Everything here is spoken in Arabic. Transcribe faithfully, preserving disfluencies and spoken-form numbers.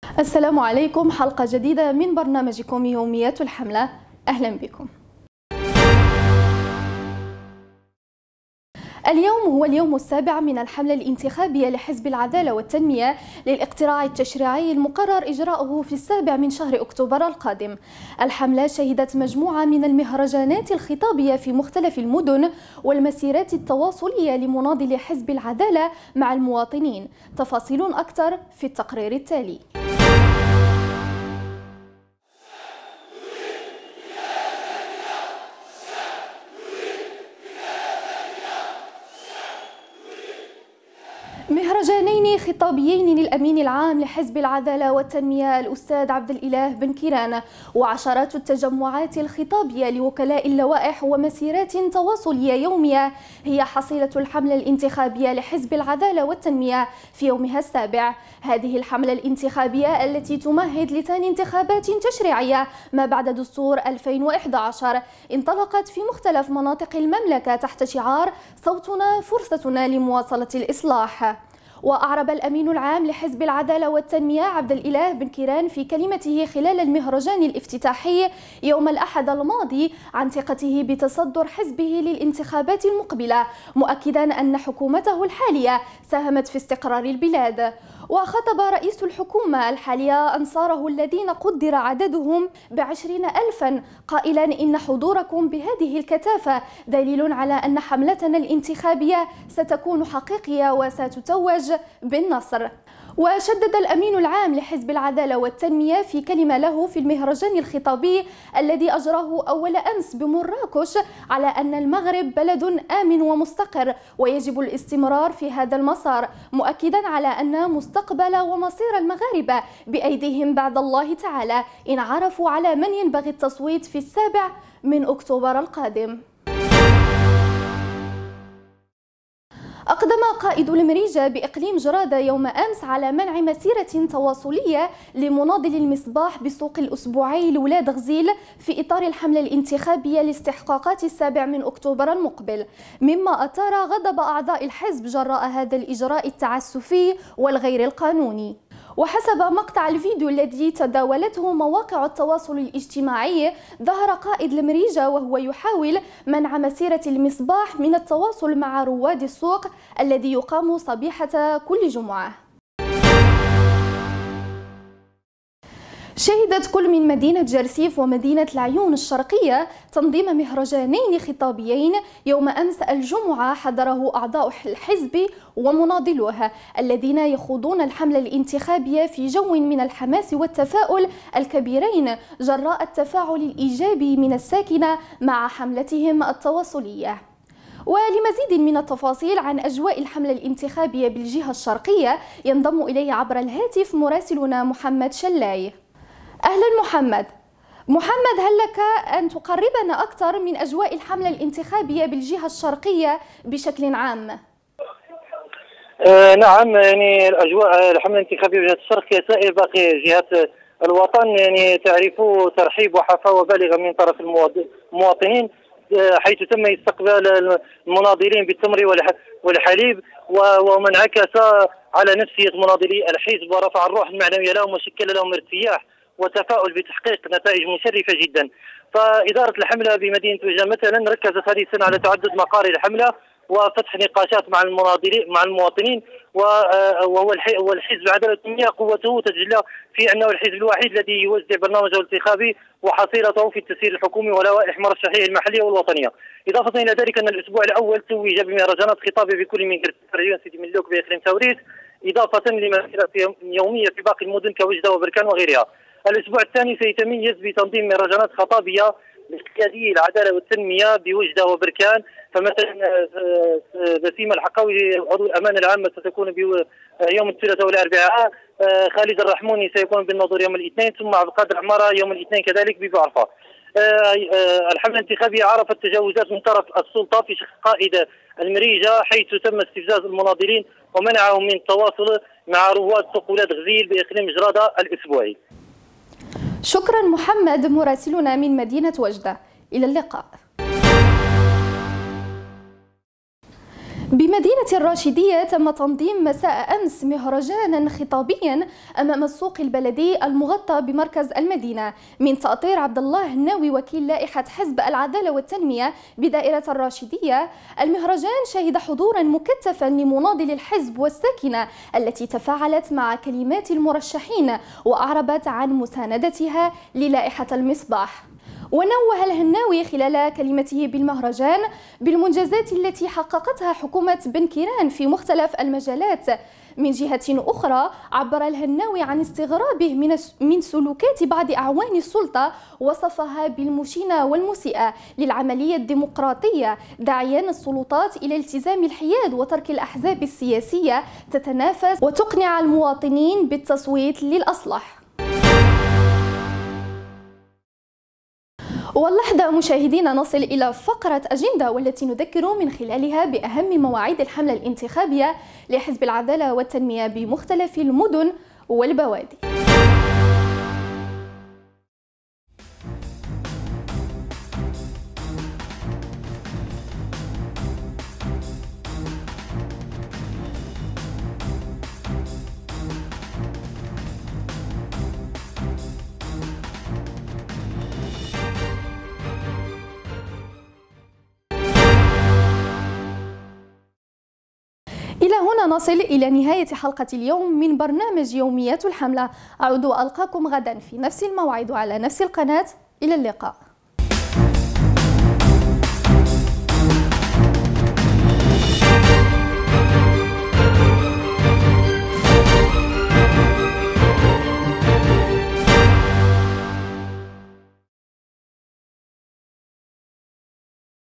السلام عليكم، حلقة جديدة من برنامجكم يوميات الحملة. أهلا بكم. اليوم هو اليوم السابع من الحملة الانتخابية لحزب العدالة والتنمية للاقتراع التشريعي المقرر إجراؤه في السابع من شهر أكتوبر القادم. الحملة شهدت مجموعة من المهرجانات الخطابية في مختلف المدن والمسيرات التواصلية لمناضلي حزب العدالة مع المواطنين. تفاصيل أكثر في التقرير التالي. مهرجانين خطابيين للأمين العام لحزب العدالة والتنمية الأستاذ عبد الإله بن كيران، وعشرات التجمعات الخطابية لوكلاء اللوائح ومسيرات تواصلية يومية هي حصيلة الحملة الانتخابية لحزب العدالة والتنمية في يومها السابع. هذه الحملة الانتخابية التي تمهد لثاني انتخابات تشريعية ما بعد دستور ألفين وإحدى عشر انطلقت في مختلف مناطق المملكة تحت شعار صوتنا فرصتنا لمواصلة الإصلاح. وأعرب الأمين العام لحزب العدالة والتنمية عبد الإله بن كيران في كلمته خلال المهرجان الافتتاحي يوم الأحد الماضي عن ثقته بتصدر حزبه للانتخابات المقبلة، مؤكدا أن حكومته الحالية ساهمت في استقرار البلاد. وخطب رئيس الحكومة الحالية أنصاره الذين قدر عددهم بعشرين ألفا قائلا إن حضوركم بهذه الكثافة دليل على أن حملتنا الانتخابية ستكون حقيقية وستتوج بالنصر. وشدد الأمين العام لحزب العدالة والتنمية في كلمة له في المهرجان الخطابي الذي أجراه أول أمس بمراكش على أن المغرب بلد آمن ومستقر ويجب الاستمرار في هذا المسار، مؤكدا على أن مستقبل ومصير المغاربة بأيديهم بعد الله تعالى إن عرفوا على من ينبغي التصويت في السابع من أكتوبر القادم. أقدم قائد المريجة بإقليم جرادة يوم أمس على منع مسيرة تواصلية لمناضل المصباح بسوق الأسبوعي لولاد غزيل في إطار الحملة الانتخابية لاستحقاقات السابع من أكتوبر المقبل، مما أثار غضب أعضاء الحزب جراء هذا الإجراء التعسفي والغير القانوني. وحسب مقطع الفيديو الذي تداولته مواقع التواصل الاجتماعي، ظهر قائد المريجة وهو يحاول منع مسيرة المصباح من التواصل مع رواد السوق الذي يقام صبيحة كل جمعة. شهدت كل من مدينة جرسيف ومدينة العيون الشرقية تنظيم مهرجانين خطابيين يوم أمس الجمعة حضره أعضاء الحزب ومناضلوه الذين يخوضون الحملة الانتخابية في جو من الحماس والتفاؤل الكبيرين جراء التفاعل الإيجابي من الساكنة مع حملتهم التواصلية. ولمزيد من التفاصيل عن أجواء الحملة الانتخابية بالجهة الشرقية ينضم إلي عبر الهاتف مراسلنا محمد شلاي. أهلا محمد. محمد، هل لك أن تقربنا أكثر من أجواء الحملة الانتخابية بالجهة الشرقية بشكل عام؟ آه نعم، يعني الأجواء الحملة الانتخابية بالجهة الشرقية سائر باقي جهات الوطن يعني تعرف ترحيب وحفاوة بالغة من طرف المواطنين، حيث تم استقبال المناضلين بالتمر والحليب، ومن عكس على نفسية مناضلي الحزب ورفع الروح المعنوية لهم وشكل لهم ارتياح وتفاؤل بتحقيق نتائج مشرفة جدا. فإدارة الحملة بمدينة وجدة مثلا ركزت هذه السنة على تعدد مقار الحملة وفتح نقاشات مع المناضلين مع المواطنين، وهو الحزب عدالة والتنمية قوته تتجلى في انه الحزب الوحيد الذي يوزع برنامجه الانتخابي وحصيلته في التسيير الحكومي ولوائح مرشحيه المحليه والوطنيه. اضافه الى ذلك ان الاسبوع الاول توج بمهرجانات خطابيه بكل من ريون سيدي ملوك باقليم توريس، اضافه لمسيرات يوميه في باقي المدن كوجده وبركان وغيرها. الاسبوع الثاني سيتميز بتنظيم مهرجانات خطابيه لقيادي العداله والتنميه بوجده وبركان، فمثلا بسيمه الحقاوي عضو الامانه العامه ستكون يوم الثلاثاء والاربعاء، خالد الرحموني سيكون بالنظر يوم الاثنين، ثم عبد القادر عماره يوم الاثنين كذلك ببعرفه. الحمله الانتخابيه عرفت تجاوزات من طرف السلطه في شخص قائد المريجه، حيث تم استفزاز المناضلين ومنعهم من التواصل مع رواد سوق ولاد غزيل باقليم جراده الاسبوعي. شكرا محمد مراسلنا من مدينة وجدة، إلى اللقاء. بمدينة الراشدية تم تنظيم مساء أمس مهرجانا خطابيا أمام السوق البلدي المغطى بمركز المدينة من تأطير عبد الله الناوي وكيل لائحة حزب العدالة والتنمية بدائرة الراشدية. المهرجان شهد حضورا مكثفا لمناضلي الحزب والساكنة التي تفاعلت مع كلمات المرشحين وأعربت عن مساندتها للائحة المصباح. ونوه الهناوي خلال كلمته بالمهرجان بالمنجزات التي حققتها حكومة بن كيران في مختلف المجالات. من جهة أخرى عبر الهناوي عن استغرابه من من سلوكات بعض أعوان السلطة، وصفها بالمشينة والمسيئة للعملية الديمقراطية، داعيا السلطات إلى التزام الحياد وترك الأحزاب السياسية تتنافس وتقنع المواطنين بالتصويت للأصلح. واللحظة مشاهدينا نصل إلى فقرة أجندة، والتي نذكر من خلالها بأهم مواعيد الحملة الانتخابية لحزب العدالة والتنمية بمختلف المدن والبوادي. إلى هنا نصل إلى نهاية حلقة اليوم من برنامج يوميات الحملة. أعود وألقاكم غدا في نفس الموعد وعلى نفس القناة. إلى اللقاء.